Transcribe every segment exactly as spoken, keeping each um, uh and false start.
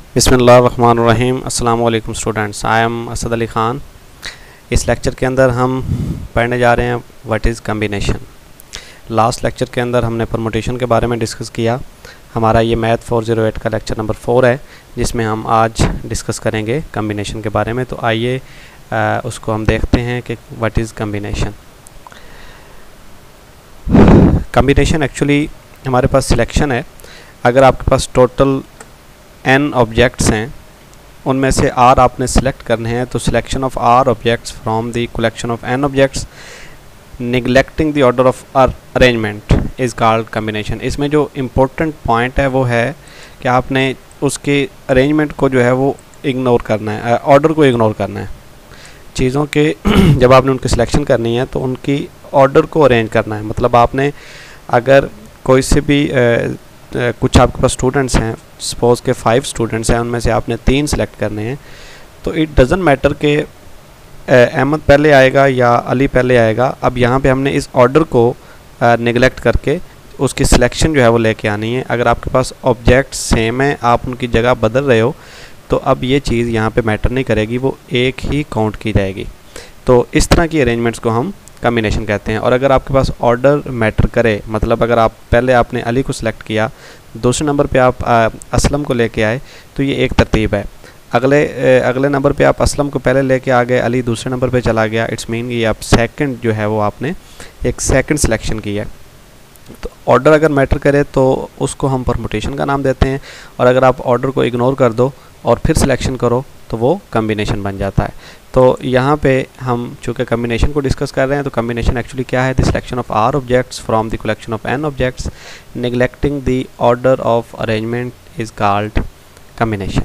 बिस्मिल्लाहिर्रहमानिर्रहीम। अस्सलाम वालेकुम students, I am Asad Ali Khan. इस लेक्चर के अंदर हम पढ़ने जा रहे हैं what is combination. Last lecture के अंदर हमने परमुटेशन के बारे में डिस्कस किया। हमारा ये मैथ फोर ज़ीरो एट का लेक्चर नंबर फोर है, जिसमें हम आज डिस्कस करेंगे कम्बिनेशन के बारे में। तो आइए उसको हम देखते हैं कि what is combination. Combination actually हमारे पास सिलेक्शन है। अगर आपके पास टोटल एन ऑब्जेक्ट्स हैं, उनमें से आर आपने सिलेक्ट करने हैं, तो selection of r objects from the collection of n objects neglecting the order of arrangement is called combination. इसमें जो इम्पोर्टेंट पॉइंट है वो है कि आपने उसके अरेंजमेंट को जो है वो इग्नोर करना है, ऑर्डर को इग्नोर करना है चीज़ों के। जब आपने उनकी सिलेक्शन करनी है तो उनकी ऑर्डर को अरेंज करना है। मतलब आपने अगर कोई से भी आ, कुछ आपके पास स्टूडेंट्स हैं, सपोज़ के फाइव स्टूडेंट्स हैं, उनमें से आपने तीन सेलेक्ट करने हैं, तो इट डज़ंट मैटर कि अहमद पहले आएगा या अली पहले आएगा। अब यहाँ पे हमने इस ऑर्डर को निगलेक्ट करके उसकी सिलेक्शन जो है वो लेके आनी है। अगर आपके पास ऑब्जेक्ट सेम है, आप उनकी जगह बदल रहे हो, तो अब ये चीज़ यहाँ पे मैटर नहीं करेगी, वो एक ही काउंट की जाएगी। तो इस तरह की अरेंजमेंट्स को हम कम्बिनेशन कहते हैं। और अगर आपके पास ऑर्डर मैटर करे, मतलब अगर आप पहले आपने अली को सिलेक्ट किया, दूसरे नंबर पे आप आ, असलम को लेके आए, तो ये एक तरतीब है। अगले ए, अगले नंबर पे आप असलम को पहले लेके आ गए, अली दूसरे नंबर पे चला गया, इट्स मीन ये आप सेकंड जो है वो आपने एक सेकंड सिलेक्शन किया। तो ऑर्डर अगर मैटर करे तो उसको हम परमुटेशन का नाम देते हैं, और अगर आप ऑर्डर को इग्नोर कर दो और फिर सिलेक्शन करो तो वो कम्बिनेशन बन जाता है। तो यहाँ पे हम चूँकि कम्बिनेशन को डिस्कस कर रहे हैं, तो कम्बिनेशन एक्चुअली क्या है? The selection of r objects from the collection of n objects neglecting the order of arrangement is called combination.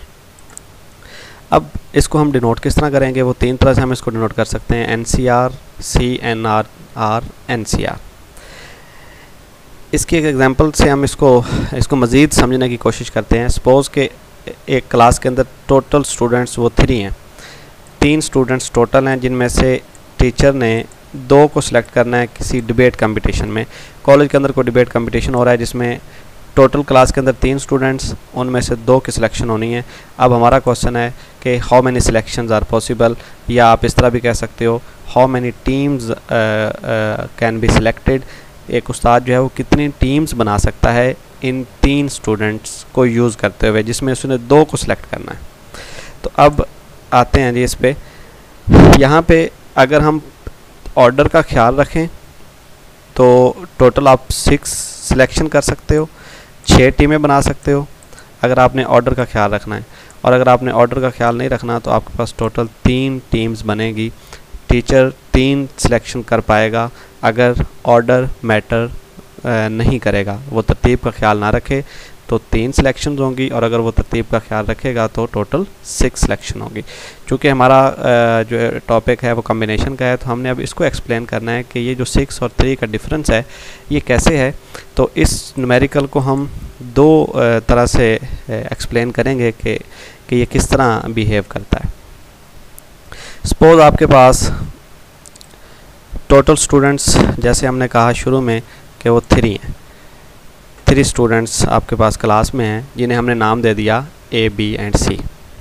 अब इसको हम डिनोट किस तरह करेंगे? वो तीन तरह से हम इसको डिनोट कर सकते हैं, n C r, C n r r, n C r. इसकी एक एग्जांपल से हम इसको इसको मज़ीद समझने की कोशिश करते हैं। सपोज़ के एक क्लास के अंदर टोटल स्टूडेंट्स वो थ्री हैं, तीन स्टूडेंट्स टोटल हैं, जिनमें से टीचर ने दो को सिलेक्ट करना है किसी डिबेट कंपटीशन में। कॉलेज के अंदर कोई डिबेट कंपटीशन हो रहा है जिसमें टोटल क्लास के अंदर तीन स्टूडेंट्स, उनमें से दो की सिलेक्शन होनी है। अब हमारा क्वेश्चन है कि how many selections are possible, या आप इस तरह भी कह सकते हो how many teams can be selected. एक उस्ताद जो है वो कितनी टीम्स बना सकता है इन तीन स्टूडेंट्स को यूज़ करते हुए, जिसमें उसने दो को सिलेक्ट करना है। तो अब आते हैं जी इस पे। यहाँ पे अगर हम ऑर्डर का ख्याल रखें तो टोटल आप सिक्स सिलेक्शन कर सकते हो, छः टीमें बना सकते हो अगर आपने ऑर्डर का ख्याल रखना है। और अगर आपने ऑर्डर का ख्याल नहीं रखना तो आपके पास टोटल तीन टीम्स बनेगी। टीचर तीन सिलेक्शन कर पाएगा अगर ऑर्डर मैटर नहीं करेगा, वो तरतीब का ख्याल ना रखे तो तीन सिलेक्शंस होंगी, और अगर वो तरतीब का ख्याल रखेगा तो टोटल सिक्स सिलेक्शन होगी। चूँकि हमारा जो टॉपिक है वो कम्बिनेशन का है, तो हमने अब इसको एक्सप्लेन करना है कि ये जो सिक्स और थ्री का डिफरेंस है ये कैसे है। तो इस न्यूमेरिकल को हम दो तरह से एक्सप्लेन करेंगे कि कि ये किस तरह बिहेव करता है। सपोज़ आपके पास टोटल स्टूडेंट्स, जैसे हमने कहा शुरू में कि वो थ्री हैं, थ्री स्टूडेंट्स आपके पास क्लास में हैं, जिन्हें हमने नाम दे दिया ए, बी एंड सी।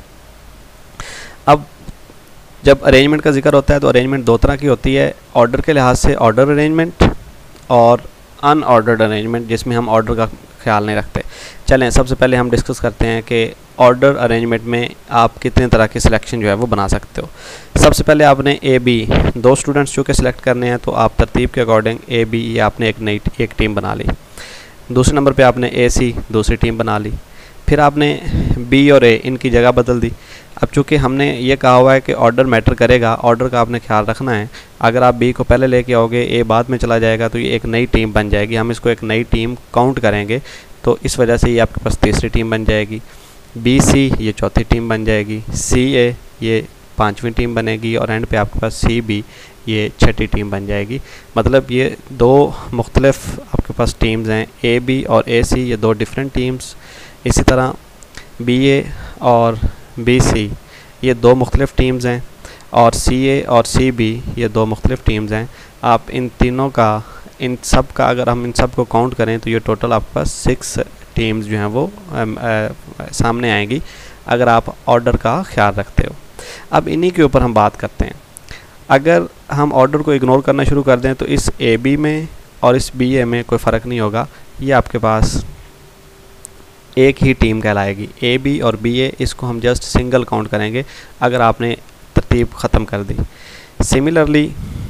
अब जब अरेंजमेंट का जिक्र होता है तो अरेंजमेंट दो तरह की होती है, ऑर्डर के लिहाज से ऑर्डर अरेंजमेंट और अनऑर्डर्ड अरेंजमेंट, जिसमें हम ऑर्डर का ख्याल नहीं रखते। चलें सबसे पहले हम डिस्कस करते हैं कि ऑर्डर अरेंजमेंट में आप कितने तरह की सिलेक्शन जो है वो बना सकते हो। सबसे पहले आपने ए, बी दो स्टूडेंट्स चूँकि सिलेक्ट करने हैं, तो आप तरतीब के अकॉर्डिंग ए, बी ये आपने एक नई एक टीम बना ली। दूसरे नंबर पे आपने ए, सी दूसरी टीम बना ली। फिर आपने बी और ए इनकी जगह बदल दी। अब चूँकि हमने ये कहा हुआ है कि ऑर्डर मैटर करेगा, ऑर्डर का आपने ख्याल रखना है। अगर आप बी को पहले लेके आओगे, ए बाद में चला जाएगा, तो ये एक नई टीम बन जाएगी। हम इसको एक नई टीम काउंट करेंगे, तो इस वजह से ये आपके पास तीसरी टीम बन जाएगी। बी, सी ये चौथी टीम बन जाएगी। सी, ए ये पाँचवीं टीम बनेगी, और एंड पे आपके पास सी, बी ये छठी टीम बन जाएगी। मतलब ये दो मुख्तलिफ आपके पास टीम्स हैं, ए, बी और ए, सी ये दो डिफरेंट टीम्स। इसी तरह बी, ए और बी, सी ये दो मुख्तलिफ टीम्स हैं, और सी, ए और सी, बी ये दो मुख्तलिफ टीम्स हैं। आप इन तीनों का इन सब का अगर हम इन सब को काउंट करें तो ये टोटल आपके पास सिक्स टीम्स जो हैं वो आ, आ, सामने आएंगी अगर आप ऑर्डर का ख्याल रखते हो। अब इन्हीं के ऊपर हम बात करते हैं। अगर हम ऑर्डर को इग्नोर करना शुरू कर दें तो इस ए बी में और इस बी ए में कोई फ़र्क नहीं होगा, ये आपके पास एक ही टीम कहलाएगी। ए बी और बी ए, इसको हम जस्ट सिंगल काउंट करेंगे अगर आपने तरतीब ख़त्म कर दी। सिमिलरली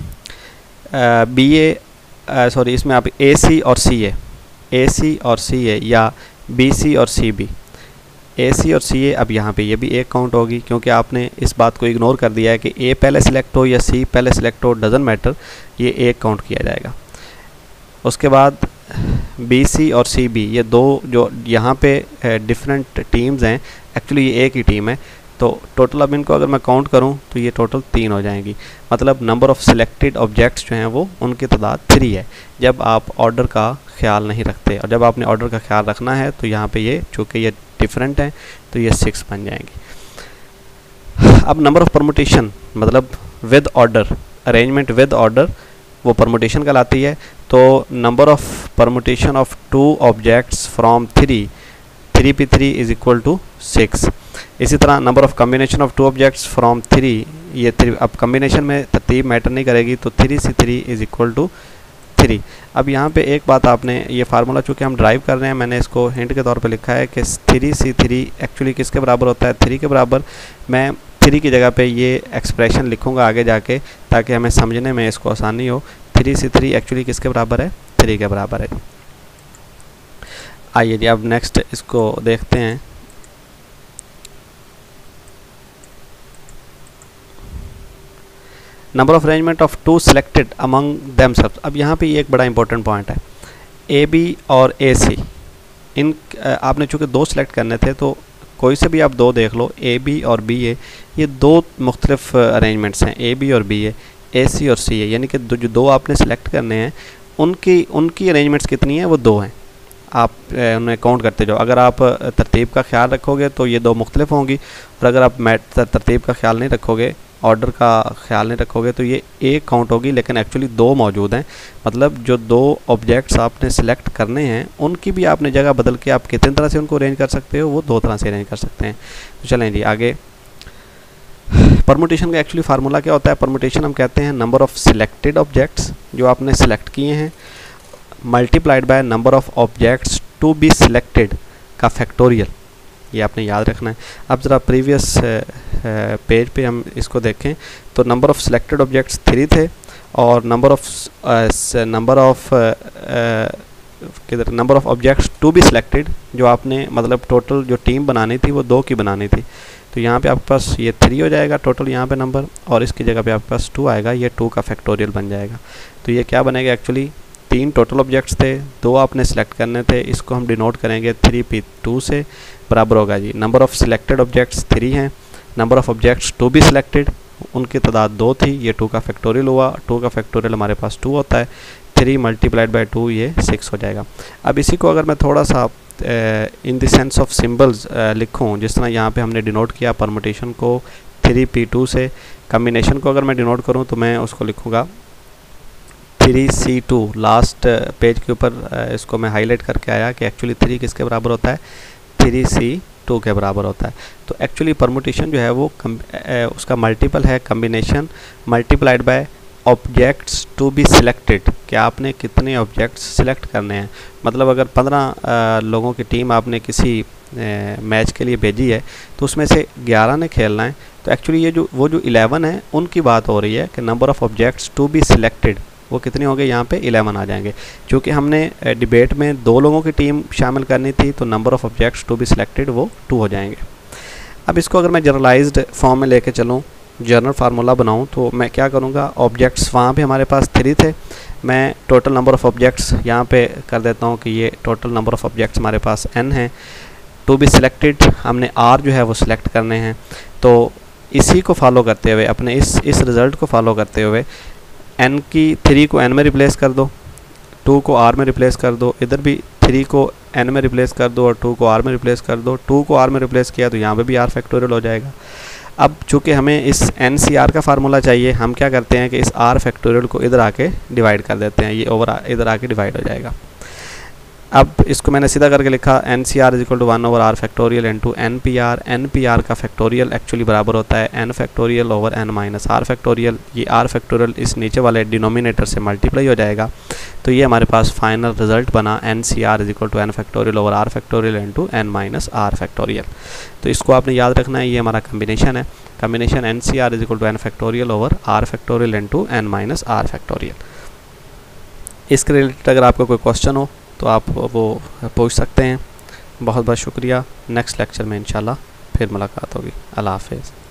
बी ए सॉरी इसमें आप ए सी और सी ए ए सी और सी ए या बी सी और सी बी, ए सी और सी ए, अब यहाँ पे ये भी एक काउंट होगी क्योंकि आपने इस बात को इग्नोर कर दिया है कि ए पहले सिलेक्ट हो या सी पहले सिलेक्ट हो, डजंट मैटर, ये एक काउंट किया जाएगा। उसके बाद बी सी और सी बी, ये दो जो यहाँ पे डिफरेंट टीम्स हैं, एक्चुअली ये एक ही टीम है, तो टोटल अब इनको अगर मैं काउंट करूँ तो ये टोटल तीन हो जाएंगी। मतलब नंबर ऑफ़ सिलेक्टेड ऑब्जेक्ट्स जो हैं वो उनकी तादाद थ्री है जब आप ऑर्डर का ख्याल नहीं रखते, और जब आपने ऑर्डर का ख्याल रखना है तो यहाँ पे ये चूँकि ये डिफरेंट हैं तो ये सिक्स बन जाएंगी। अब नंबर ऑफ़ परमुटेशन मतलब with order, arrangement with order, वो परमुटेशन कहलाती है। तो number of permutation of two objects from three, three P three is equal to six. इसी तरह number of combination of two objects from three, ये three, अब combination में तरतीब मैटर नहीं करेगी, तो three C three is equal to three. अब यहाँ पे एक बात, आपने ये फार्मूला चूँकि हम ड्राइव कर रहे हैं, मैंने इसको हिंट के तौर पे लिखा है कि थ्री सी थ्री एक्चुअली किसके बराबर होता है, थ्री के बराबर। मैं थ्री की जगह पे ये एक्सप्रेशन लिखूँगा आगे जाके ताकि हमें समझने में इसको आसानी हो। थ्री सी थ्री एक्चुअली किसके बराबर है, थ्री के बराबर है। आइए जी अब नेक्स्ट इसको देखते हैं। Number of arrangement of two selected among themselves. अब यहाँ पे ये एक बड़ा इंपॉर्टेंट पॉइंट है, ए बी और ए सी, इन आपने चूँकि दो सिलेक्ट करने थे तो कोई से भी आप दो देख लो, ए बी और बी ए, ये दो मुख्तलिफ अरेंजमेंट्स हैं, ए बी और बी ए, ए सी और सी ए, यानी कि जो दो आपने सेलेक्ट करने हैं उनकी उनकी अरेंजमेंट्स कितनी हैं, वो दो हैं। आप उन्हें काउंट करते जाओ। अगर आप तरतीब का ख्याल रखोगे तो ये दो मुख्तलिफ होंगी, और अगर आप मैट तरतीब का ख्याल नहीं रखोगे, ऑर्डर का ख्याल नहीं रखोगे, तो ये एक काउंट होगी, लेकिन एक्चुअली दो मौजूद हैं। मतलब जो दो ऑब्जेक्ट्स आपने सेलेक्ट करने हैं उनकी भी आपने जगह बदल के आप कितनी तरह से उनको अरेंज कर सकते हो, वो दो तरह से अरेंज कर सकते हैं। तो चलें जी आगे। परमुटेशन का एक्चुअली फार्मूला क्या होता है, परमुटेशन हम कहते हैं नंबर ऑफ़ सिलेक्टेड ऑब्जेक्ट्स जो आपने सेलेक्ट किए हैं multiplied by number of objects to be selected का फैक्टोरियल, ये आपने याद रखना है। अब ज़रा प्रीवियस पेज पे हम इसको देखें तो number of selected objects three थे और नंबर ऑफ़ नंबर ऑफ़ किधर number of objects to be selected जो आपने मतलब टोटल जो टीम बनानी थी वो दो की बनानी थी। तो यहाँ पे आपके पास ये थ्री हो जाएगा टोटल यहाँ पे नंबर, और इसकी जगह पे आपके पास टू आएगा, ये टू का फैक्टोरियल बन जाएगा। तो ये क्या बनेगा, एक्चुअली तीन टोटल ऑब्जेक्ट्स थे, दो आपने सेलेक्ट करने थे, इसको हम डिनोट करेंगे थ्री पी टू से, बराबर होगा जी number of selected objects three हैं, number of objects to be selected उनकी तादाद दो थी, ये टू का फैक्टोरियल हुआ, टू का फैक्टोरियल हमारे पास टू होता है, थ्री मल्टीप्लाइड बाय टू ये सिक्स हो जाएगा। अब इसी को अगर मैं थोड़ा सा in the sense of symbols लिखूँ, जिस तरह यहाँ पे हमने डिनोट किया परमुटेशन को थ्री पी टू से, कम्बिनेशन को अगर मैं डिनोट करूँ तो मैं उसको लिखूँगा three C two. Last page के ऊपर इसको मैं हाईलाइट करके आया कि एक्चुअली थ्री किसके बराबर होता है, थ्री सी टू के बराबर होता है। तो एक्चुअली परमुटेशन जो है वो कम, ए, उसका मल्टीपल है combination multiplied by objects to be selected, कि आपने कितने ऑब्जेक्ट्स सिलेक्ट करने हैं। मतलब अगर पंद्रह लोगों की टीम आपने किसी ए, मैच के लिए भेजी है तो उसमें से ग्यारह ने खेलना है, तो एक्चुअली ये जो वो जो इलेवन है उनकी बात हो रही है कि number of objects to be selected वो कितने होंगे, यहाँ पे इलेवन आ जाएंगे। क्योंकि हमने डिबेट में दो लोगों की टीम शामिल करनी थी तो number of objects to be selected वो टू हो जाएंगे। अब इसको अगर मैं जनरलाइज्ड फॉर्म में लेके चलूँ, जनरल फार्मूला बनाऊँ, तो मैं क्या करूँगा, ऑब्जेक्ट्स वहाँ पे हमारे पास थ्री थे, मैं टोटल नंबर ऑफ़ ऑब्जेक्ट्स यहाँ पे कर देता हूँ कि ये टोटल नंबर ऑफ़ ऑब्जेक्ट्स हमारे पास एन है। टू बी सिलेक्टेड हमने आर जो है वो सिलेक्ट करने हैं, तो इसी को फॉलो करते हुए अपने इस इस रिज़ल्ट को फॉलो करते हुए एन की थ्री को एन में रिप्लेस कर दो, टू को आर में रिप्लेस कर दो, इधर भी थ्री को एन में रिप्लेस कर दो और टू को आर में रिप्लेस कर दो। टू को आर में रिप्लेस किया तो यहाँ पे भी आर फैक्टोरियल हो जाएगा। अब चूँकि हमें इस एन सी आर का फार्मूला चाहिए, हम क्या करते हैं कि इस आर फैक्टोरियल को इधर आके डिवाइड कर देते हैं, ये ओवर इधर आके डिवाइड हो जाएगा। अब इसको मैंने सीधा करके लिखा n C r is equal to one over r factorial into n P r. N P r का फैक्टोरियल एक्चुअली बराबर होता है n factorial over n minus r factorial. ये आर फैक्टोरियल इस नीचे वाले डिनोमिनेटर से मल्टीप्लाई हो जाएगा, तो ये हमारे पास फाइनल रिजल्ट बना n C r is equal to n factorial over r factorial into n minus r factorial. तो इसको आपने याद रखना है, ये हमारा कम्बिनेशन है, combination n C r is equal to n factorial over r factorial into n minus r factorial. इसके रिलेटेड अगर आपका कोई क्वेश्चन हो तो आप वो पूछ सकते हैं। बहुत बहुत शुक्रिया। नेक्स्ट लेक्चर में इंशाल्लाह फिर मुलाकात होगी। अल्लाह हाफ़िज़।